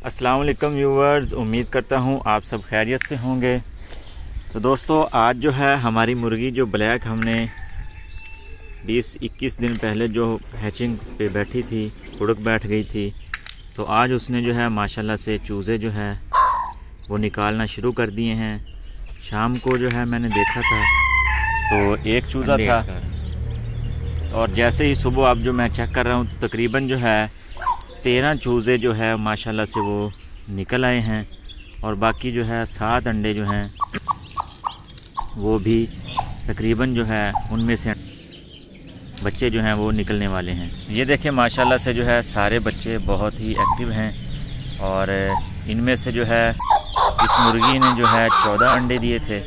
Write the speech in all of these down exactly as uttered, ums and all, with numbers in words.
अस्सलाम वालेकुम व्यूवर्स, उम्मीद करता हूँ आप सब खैरियत से होंगे। तो दोस्तों, आज जो है हमारी मुर्गी जो ब्लैक हमने बीस इक्कीस दिन पहले जो हैचिंग पे बैठी थी, उड़क बैठ गई थी, तो आज उसने जो है माशाल्लाह से चूज़े जो है वो निकालना शुरू कर दिए हैं। शाम को जो है मैंने देखा था तो एक चूज़ा था, और जैसे ही सुबह अब जो मैं चेक कर रहा हूँ तो तकरीबन जो है तेरह चूज़े जो है माशाल्लाह से वो निकल आए हैं, और बाकी जो है सात अंडे जो हैं वो भी तकरीबन जो है उनमें से बच्चे जो हैं वो निकलने वाले हैं। ये देखें माशाल्लाह से जो है सारे बच्चे बहुत ही एक्टिव हैं, और इनमें से जो है इस मुर्गी ने जो है चौदह अंडे दिए थे,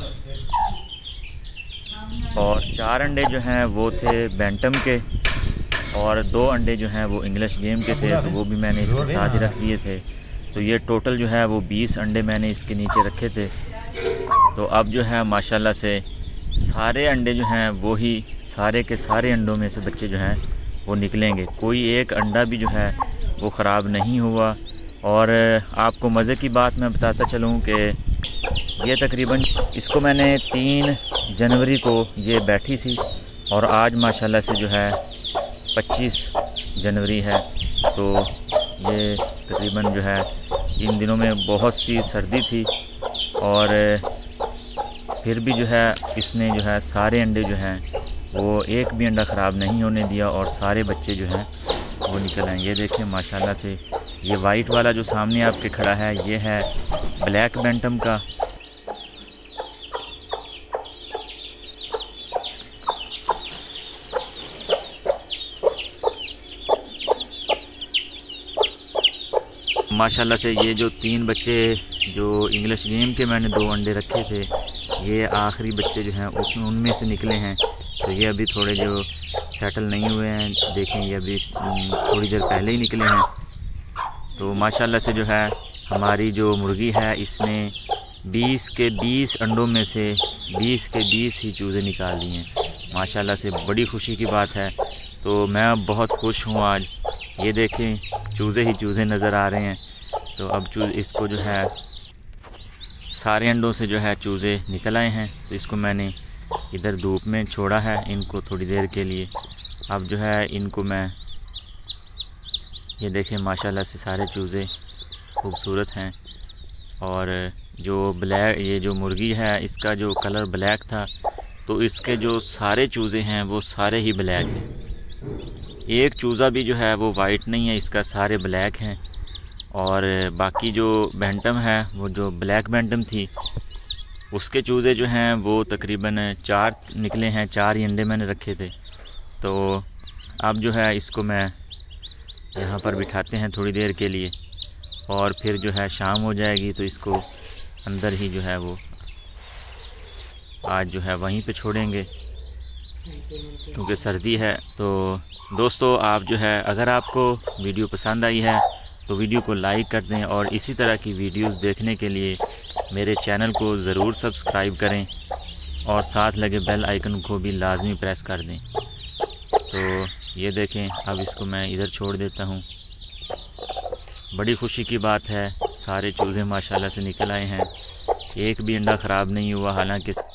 और चार अंडे जो हैं वो थे बैंटम के, और दो अंडे जो हैं वो इंग्लिश गेम के थे, तो वो भी मैंने इसके साथ ही रख दिए थे। तो ये टोटल जो है वो बीस अंडे मैंने इसके नीचे रखे थे। तो अब जो है माशाल्लाह से सारे अंडे जो हैं वो ही सारे के सारे अंडों में से बच्चे जो हैं वो निकलेंगे। कोई एक अंडा भी जो है वो ख़राब नहीं हुआ। और आपको मज़े की बात मैं बताता चलूँ कि ये तकरीबन इसको मैंने तीन जनवरी को ये बैठी थी, और आज माशाल्लाह से जो है पच्चीस जनवरी है। तो ये तकरीबन जो है इन दिनों में बहुत सी सर्दी थी, और फिर भी जो है इसने जो है सारे अंडे जो हैं वो एक भी अंडा ख़राब नहीं होने दिया, और सारे बच्चे जो हैं वो निकल आए। ये देखिए माशाल्लाह से ये वाइट वाला जो सामने आपके खड़ा है ये है ब्लैक बैंटम का। माशाल्लाह से ये जो तीन बच्चे जो इंग्लिश गेम के मैंने दो अंडे रखे थे, ये आखिरी बच्चे जो हैं उस उनमें से निकले हैं। तो ये अभी थोड़े जो सेटल नहीं हुए हैं, देखें ये अभी थोड़ी देर पहले ही निकले हैं। तो माशाल्लाह से जो है हमारी जो मुर्गी है इसने बीस के बीस अंडों में से बीस के बीस ही चूज़े निकाल लिए हैं। माशाल्लाह से बड़ी खुशी की बात है। तो मैं बहुत खुश हूँ आज। ये देखें चूज़े ही चूज़े नज़र आ रहे हैं। तो अब चूज़ इसको जो है सारे अंडों से जो है चूज़े निकल आए हैं, तो इसको मैंने इधर धूप में छोड़ा है इनको थोड़ी देर के लिए। अब जो है इनको मैं ये देखें माशाल्लाह से सारे चूज़े खूबसूरत हैं, और जो ब्लैक ये जो मुर्गी है इसका जो कलर ब्लैक था, तो इसके जो सारे चूज़े हैं वो सारे ही ब्लैक हैं। एक चूज़ा भी जो है वो वाइट नहीं है, इसका सारे ब्लैक हैं। और बाकी जो बैंटम है वो जो ब्लैक बैंटम थी उसके चूज़े जो हैं वो तकरीबन चार निकले हैं, चार ही अंडे मैंने रखे थे। तो अब जो है इसको मैं यहाँ पर बिठाते हैं थोड़ी देर के लिए, और फिर जो है शाम हो जाएगी तो इसको अंदर ही जो है वो आज जो है वहीं पे छोड़ेंगे, क्योंकि सर्दी है। तो दोस्तों, आप जो है अगर आपको वीडियो पसंद आई है तो वीडियो को लाइक कर दें, और इसी तरह की वीडियोस देखने के लिए मेरे चैनल को ज़रूर सब्सक्राइब करें, और साथ लगे बेल आइकन को भी लाजमी प्रेस कर दें। तो ये देखें अब इसको मैं इधर छोड़ देता हूँ। बड़ी खुशी की बात है, सारे चूज़े माशाल्लाह से निकल आए हैं, एक भी अंडा ख़राब नहीं हुआ। हालांकि